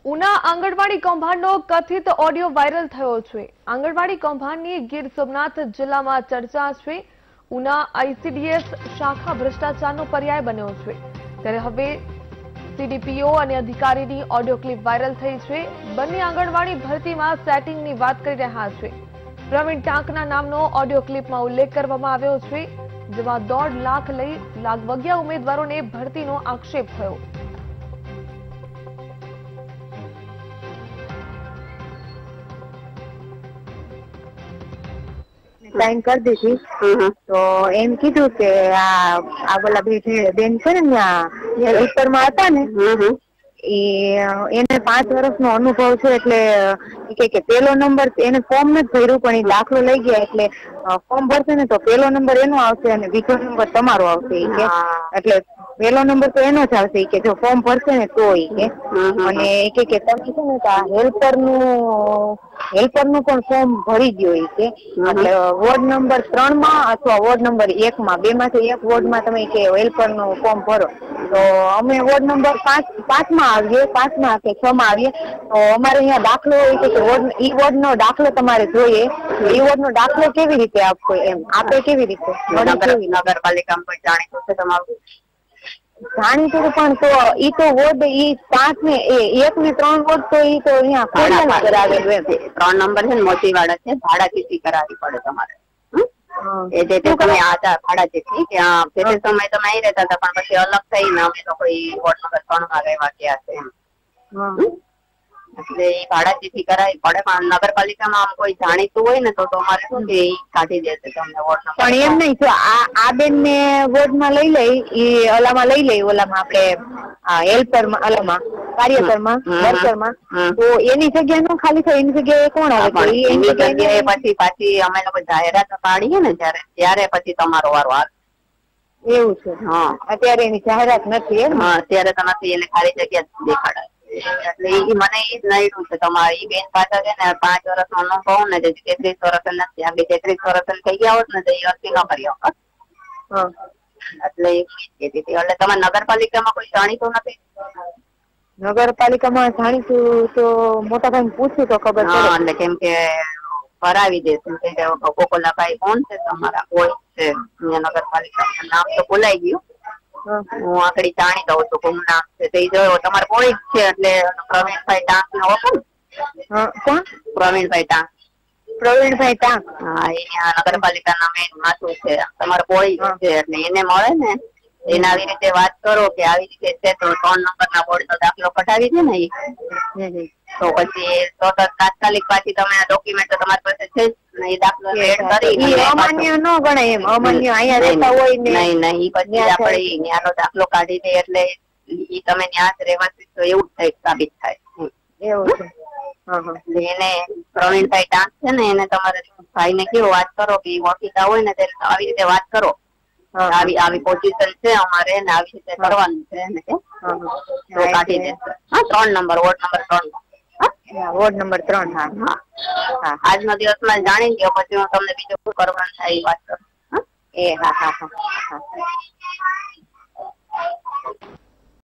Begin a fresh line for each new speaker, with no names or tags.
ઉના આંગણવાડી કૌભાંડનો કથિત audio viral થયો છે। આંગણવાડી કૌભાંડની ગીર સોમનાથ જિલ્લામાં ચર્ચા છે। ઉના આઈસીડીએસ શાખા ભ્રષ્ટાચારનો પર્યાય બન્યો છે, ત્યારે હવે સીડીપીઓ અને અધિકારીની ઓડિયો ક્લિપ વાયરલ થઈ છે। બંને આંગણવાડી ભરતીમાં સેટિંગની વાત કરી રહ્યા છે। પ્રવીણ ટાંકના નામનો ઓડિયો ક્લિપમાં ઉલ્લેખ કરવામાં આવ્યો છે, જેમાં 1.5 લાખ લઈ લાગવગ્યા ઉમેદવારોને ભરતીનો આક્ષેપ થયો।
साइन कर दी थी तो एम कीधु के आ बोला बेन छे ने उत्तर में हता ने એને 5 વર્ષનો અનુભવ છે, એટલે કે પેલો નંબર એને ફોર્મ નથી ભર્યું પણ એ દાખલો લઈ ગયા, એટલે ફોર્મ ભરશે ને તો પેલો નંબર એનો આવશે અને બીજો નંબર તમારો આવશે કે, એટલે પેલો નંબર તો એનો જ આવશે કે જો ફોર્મ ભરશે ને તો કે, અને કે તમે છે ને હેલ્પર નું પણ ફોર્મ ભરી ગયો કે, એટલે વોર્ડ નંબર 3 માં અથવા વોર્ડ નંબર 1 માં બે માંથી એક વોર્ડ માં તમે કે હેલ્પર નું ફોર્મ ભરો, તો અમે વોર્ડ નંબર 5 માં આવીએ, 5 માં કે 6 માં આવીએ, તો અમારે અહીંયા દાખલો હોય કે વોર્ડ નો દાખલો તમારે જોઈએ, એ વોર્ડ નો દાખલો કેવી રીતે આપવો એમ આપે કેવી રીતે?
નગરપાલિકામાં કોઈ જાણીતું છે તમારું?
જાણીતું પણ તો ઈ તો વોર્ડ ઈ 5 ને 1 ને 3 વોર્ડ તો ઈ તો અહીંયા ખોલા કરાવેલું એમ।
3 નંબર છે ને મોચીવાડા છે, ભાડા ચીઠી કરાવવી પડે તમારે। એ જે તમે આતા ભાડા ચીઠી કે તે સમય તમે અહીં રહેતા હતા પણ પછી અલગ થઈને અમે તો કોઈ વોર્ડ નંબર 3 માં રહેવા ગયા છે એમ, એટલે એ ભાડા ચીઠી કરાવી પડે। પણ નગરપાલિકામાં આમ કોઈ જાણીતું હોય ને તો અમારે શું કે કાઢી દેશે તમને વોર્ડ નંબર।
પણ એમ નહીં, જો આ બેન ને વોર્ડ માં લઈ લઈ ઈ ઓલામાં લઈ લઈ, ઓલામાં આપણે હેલ્પર માં ઓલામાં કાર્યકરમાં વર્કરમાં, તો એની જગ્યા નો ખાલી થાય, એની જગ્યાએ કોણ આવે?
એની જગ્યાએ પછી પાછી અમે લોકો જાહેરાત પાડીએ ને ત્યારે પછી તમારો વારો આવે।
એવું છે? હા, અત્યારે એની જાહેરાત નથી એમ?
હા, અત્યારે તો નથી, એને ખાલી જગ્યા દેખાડાય, એટલે મને એ જ નડ્યું છે તમારી બેન પાછા છે ને 5 વર્ષનો અનુભવ ને 33 વર્ષ નથી, આપડી 33 વર્ષ થઈ ગયા હોત ને તો એ અરજી ન કરી હોત, એટલે એ કહેતી હતી। એટલે તમારે નગરપાલિકામાં કોઈ જાણીતું નથી?
નગરપાલિકામાં જાણીતું તો મોટા ભાઈ પૂછ્યું તો ખબર પડે,
એટલે કેમ કે ભરાવી દેશે કે ગોકુલાભાઈ કોણ છે તમારા કોઈ છે નગરપાલિકા, નામ તો ભૂલાઈ ગયું, હું આકડી જાણી દઉં છું કોનું નામ છે તે જોયો, તમારે કોઈ જ છે એટલે પ્રવીણભાઈ ટાંક ને ઓળખો?
કોણ?
પ્રવીણભાઈ ટાંક।
પ્રવીણભાઈ ટાંક?
હા, અહીંયા નગરપાલિકાના મેન માથું છે, તમારે કોઈ છે એટલે એને મળે ને, એને આવી રીતે વાત કરો કે આવી રીતે છે તો 3 નંબર ના બોર્ડ નો દાખલો કઢાવી દે ને તો પછી તાત્કાલિક પાછી તમે ડોક્યુમેન્ટ તમારી પાસે છે ને એ દાખલો એડ કરી
અમાન્ય ન ગણાય એમ? અમાન્ય અહીંયા રહેતા હોય ને?
નહીં, ઈ પછી આપણે ન્યાનો દાખલો કાઢી દે એટલે ઈ તમે ન્યા જ રહેવાથી તો એવું જ થાય, સાબિત થાય
એવું છે।
એને પ્રવીણભાઈ ટાંક છે ને એને તમારે ભાઈ ને કેવું વાત કરો કે ઓળખીતા હોય ને તેને આવી રીતે વાત કરો, આવી પોઝિશન છે અમારે ને આવી રીતે કરવાનું છે ને કે તો કાઢી દેશે। હા, 3 number ward number 3
ward number 3। હા
હા, આજનો દિવસમાં જાણી ગયો પછી હું તમને બીજું શું કરવાનું થાય એ વાત કરું।
હા, હા, હા, હા।